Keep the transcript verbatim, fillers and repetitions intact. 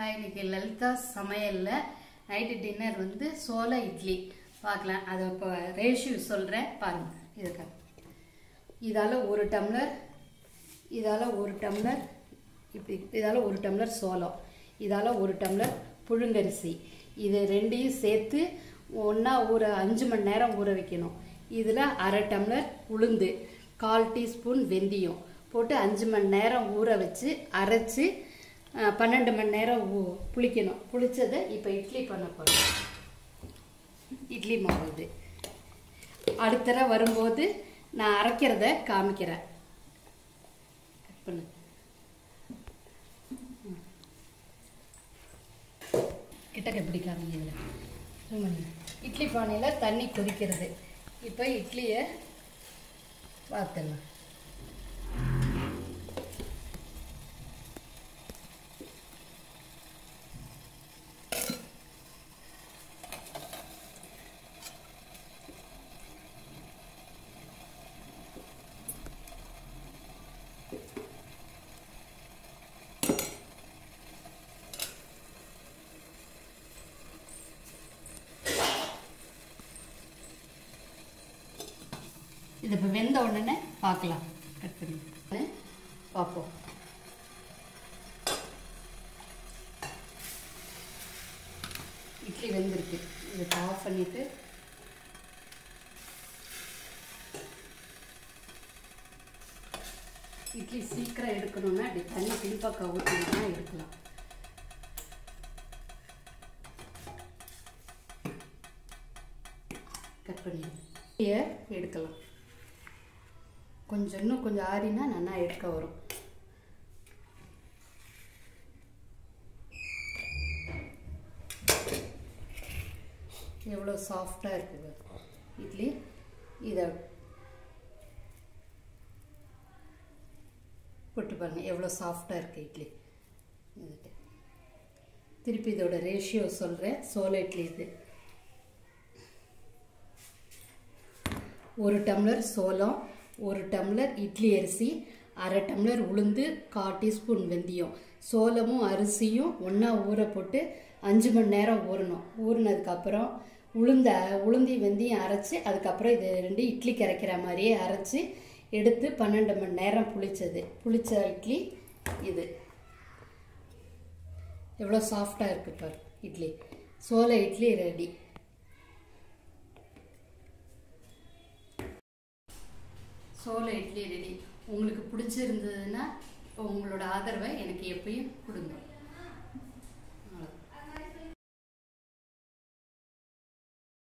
Hi, இன்னைக்கு லலிதா சமையலில் night dinner வந்து சோள இட்லி பார்க்கலாம். அதை இப்போ ரேஷியோ சொல்கிறேன் பாருங்கள். இதுக்கு இதால் ஒரு டம்ளர் இதால் ஒரு டம்ளர் இப்படி இதால் ஒரு டம்ளர் சோளம், இதால் ஒரு டம்ளர் புழுங்கரிசி, இது ரெண்டையும் சேர்த்து ஒன்றா ஊற அஞ்சு மணி நேரம் ஊற வைக்கணும். இதில் அரை டம்ளர் உளுந்து, கால் டீஸ்பூன் வெந்தயம் போட்டு அஞ்சு மணி நேரம் ஊற வச்சு அரைச்சி பன்னெண்டு மணி நேரம் புளிக்கணும். புளிச்சதை இப்போ இட்லி பண்ண போகிறோம். இட்லி மாவு இது. அடுத்த தடவை வரும்போது நான் அரைக்கிறத காமிக்கிறேன். கட் பண்ணு. கிட்டக்க பிடிக்காம இதில் இட்லி பானையில் தண்ணி கொதிக்கிறது. இப்போ இட்லியை பார்த்துடலாம். இது இப்போ வெந்த உடனே பார்க்கலாம். கட் பண்ணி பார்ப்போம். இட்லி வெந்திருக்கு. இதை ஆஃப் பண்ணிவிட்டு இட்லி சீக்கிரம் எடுக்கணும்னா அப்படி தண்ணி பின்பக்கம் ஊற்றினா எடுக்கலாம். கட் பண்ணி எடுக்கலாம். கொஞ்சம் இன்னும் கொஞ்சம் ஆறினா நல்லா எடுக்க வரும். எவ்வளோ சாஃப்டாக இருக்குது இட்லி. இதை போட்டு பாருங்கள், எவ்வளோ சாஃப்டாக இருக்குது இட்லி. இதுட்டு திருப்பி இதோட ரேஷியோ சொல்கிறேன். சோள இட்லி இது ஒரு டம்ளர் சோளம், ஒரு டம்ளர் இட்லி அரிசி, அரை டம்ளர் உளுந்து, கால் டீஸ்பூன் வெந்தயம். சோளமும் அரிசியும் ஒன்றா ஊற போட்டு அஞ்சு மணி நேரம் ஊறணும். ஊறினதுக்கப்புறம் உளுந்த உளுந்தி வெந்தயம் அரைச்சி அதுக்கப்புறம் இது ரெண்டு இட்லி கரைக்கிற மாதிரியே அரைச்சி எடுத்து பன்னெண்டு மணி நேரம் புளிச்சது. புளிச்ச இட்லி இது. எவ்வளோ சாஃப்டாக இருக்குது பாரு இட்லி. சோள இட்லி ரெடி. சோள இட்லி ரெடி. உங்களுக்கு பிடிச்சிருந்ததுன்னா உங்களோட ஆதரவை எனக்கு எப்பயும் கொடுங்க.